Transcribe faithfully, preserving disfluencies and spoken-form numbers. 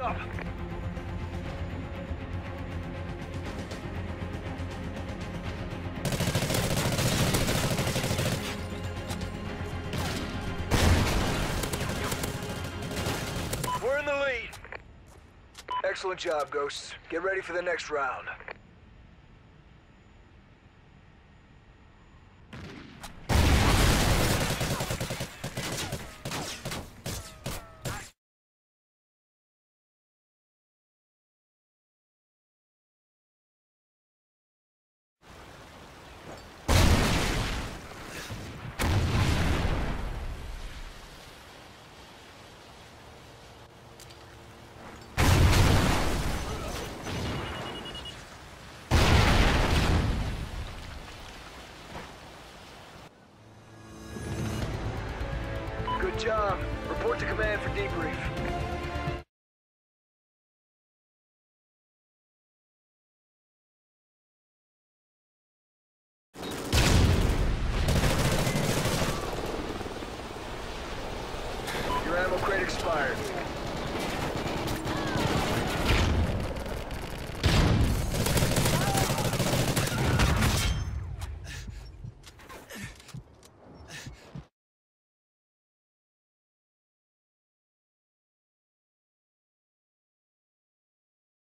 Up. We're in the lead. Excellent job, Ghosts. Get ready for the next round. Good job. Report to command for debrief. Your ammo crate expired.